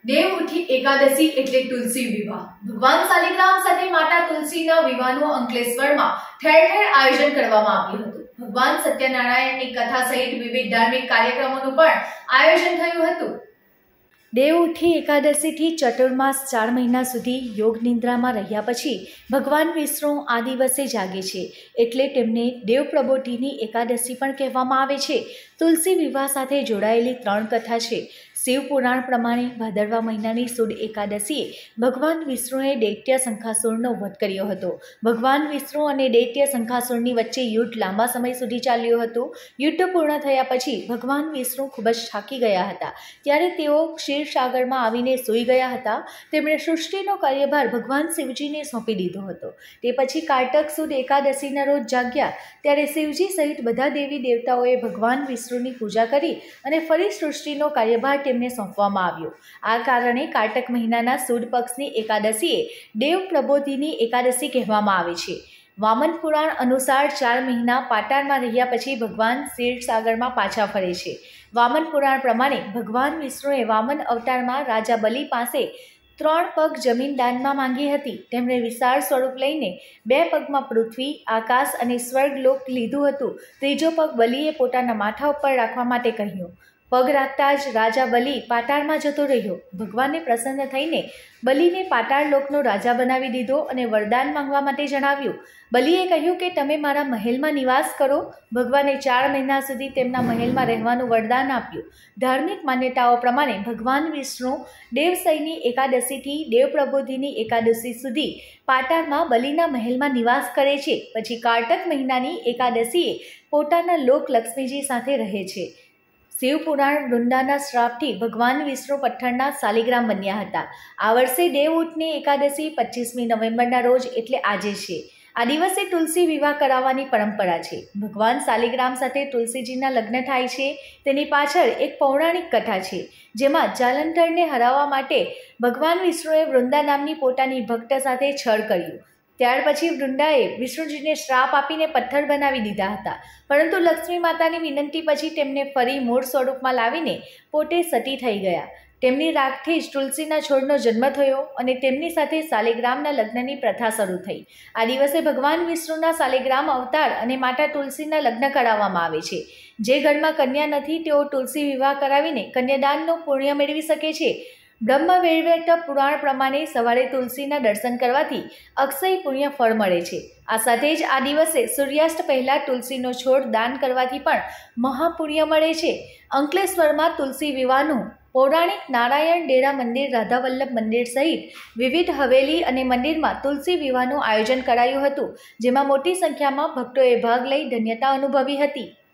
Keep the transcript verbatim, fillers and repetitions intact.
દેવઉઠી એકાદશી એટલે તુલસી વિવાહ। ભગવાન શાલિગ્રામ સાથે માતા તુલસીના વિવાહનું અંકલેશ્વરમાં ઠેર ઠેર આયોજન કરવામાં આવ્યું હતું। ભગવાન સત્યનારાયણની કથા સહિત વિવિધ ધાર્મિક કાર્યક્રમોનું પણ આયોજન થયું હતું। દેવઉઠી એકાદશીથી ચતુર્માસ ચાર મહિના સુધી યોગ નિદ્રામાં રહ્યા પછી ભગવાન વિષ્ણુ આ દિવસે જાગે છે, એટલે તેમને દેવપ્રબોધિની એકાદશી પણ કહેવામાં આવે છે। તુલસી વિવાહ સાથે જોડાયેલી ત્રણ કથા છે। શિવ પુરાણ પ્રમાણે ભાદરવા મહિનાની સુદ એકાદશીએ ભગવાન વિષ્ણુએ દૈત્ય શંખાસુરનો વધ કર્યો હતો। ભગવાન વિષ્ણુ અને દૈત્ય શંખાસુરની વચ્ચે યુદ્ધ લાંબા સમય સુધી ચાલ્યું હતું। યુદ્ધ પૂર્ણ થયા પછી ભગવાન વિષ્ણુ ખૂબ જ થાકી ગયા હતા, ત્યારે તેઓ ક્ષીરસાગરમાં આવીને સૂઈ ગયા હતા। તેમણે સૃષ્ટિનો કાર્યભાર ભગવાન શિવજીને સોંપી દીધો હતો। તે પછી કારતક સુદ એકાદશીના રોજ જાગ્યા, ત્યારે શિવજી સહિત બધા દેવી દેવતાઓએ ભગવાન વિષ્ણુની પૂજા કરી અને ફરી સૃષ્ટિનો કાર્યભાર તેમને સોંપવામાં આવ્યો। આ કારણે કારતક મહિનાના સુદ પક્ષની એકાદશીએ દેવ પ્રબોધિની એકાદશી કહેવામાં આવે છે। વામન પુરાણ અનુસાર ચાર મહિના પાતાળમાં રહ્યા પછી ભગવાન ક્ષીરસાગરમાં પાછા ફરે છે। વામન પુરાણ પ્રમાણે ભગવાન વિષ્ણુએ વામન અવતારમાં રાજા બલિ પાસે ત્રણ પગ જમીન દાનમાં માંગી હતી। તેમણે વિશાળ સ્વરૂપ લઈને બે પગમાં પૃથ્વી, આકાશ અને સ્વર્ગલોક લીધું હતું। ત્રીજો પગ બલિએ પોતાના માથા ઉપર રાખવા માટે કહ્યું। પગ રાખતા જ રાજા બલિ પાતાળમાં જતો રહ્યો। ભગવાનને પ્રસન્ન થઈને બલિને પાતાળ લોકનો રાજા બનાવી દીધો અને વરદાન માંગવા માટે જણાવ્યું। બલિએ કહ્યું કે તમે મારા મહેલમાં નિવાસ કરો। ભગવાને ચાર મહિના સુધી તેમના મહેલમાં રહેવાનું વરદાન આપ્યું। ધાર્મિક માન્યતાઓ પ્રમાણે ભગવાન વિષ્ણુ દેવશયની એકાદશીથી દેવપ્રબોધિની એકાદશી સુધી પાતાળમાં બલિના મહેલમાં નિવાસ કરે છે। પછી કારતક મહિનાની એકાદશીએ પોતાના લોક લક્ષ્મીજી સાથે રહે છે। શિવ પુરાણ વૃંદાના શ્રાપથી ભગવાન વિષ્ણુ પથ્થરના શાલિગ્રામ બન્યા હતા। આ વર્ષે દેવઉઠની એકાદશી પચીસમી નવેમ્બરના રોજ એટલે આજે છે। આ દિવસે તુલસી વિવાહ કરાવવાની પરંપરા છે। ભગવાન શાલિગ્રામ સાથે તુલસીજીના લગ્ન થાય છે, તેની પાછળ એક પૌરાણિક કથા છે, જેમાં જાલંધરને હરાવવા માટે ભગવાન વિષ્ણુએ વૃંદા નામની પોતાની ભક્ત સાથે છળ કર્યું। ત્યાર પછી વૃંદાએ વિષ્ણુજીને શ્રાપ આપીને પથ્થર બનાવી દીધા હતા, પરંતુ લક્ષ્મી માતાની વિનંતી પછી તેમને ફરી મૂળ સ્વરૂપમાં લાવીને પોતે સતી થઈ ગયા। તેમની રાખથી જ તુલસીના છોડનો જન્મ થયો અને તેમની સાથે શાલિગ્રામના લગ્નની પ્રથા શરૂ થઈ। આ દિવસે ભગવાન વિષ્ણુના શાલિગ્રામ અવતાર અને માતા તુલસીના લગ્ન કરાવવામાં આવે છે। જે ઘરમાં કન્યા નથી તેઓ તુલસી વિવાહ કરાવીને કન્યાદાનનું પુણ્ય મેળવી શકે છે। બ્રહ્મ વૈવર્ત પુરાણ પ્રમાણે સવારે તુલસીના દર્શન કરવાથી અક્ષય પુણ્ય ફળ મળે છે। આ સાથે જ આ દિવસે સૂર્યાસ્ત પહેલા તુલસીનો છોડ દાન કરવાથી પણ મહાપુણ્ય મળે છે। અંકલેશ્વરમાં તુલસી વિવાહનું પૌરાણિક નારાયણ ડેરા મંદિર, રાધાવલ્લભ મંદિર સહિત વિવિધ હવેલી અને મંદિરમાં તુલસી વિવાહનું આયોજન કરાયું હતું, જેમાં મોટી સંખ્યામાં ભક્તોએ ભાગ લઈ ધન્યતા અનુભવી હતી।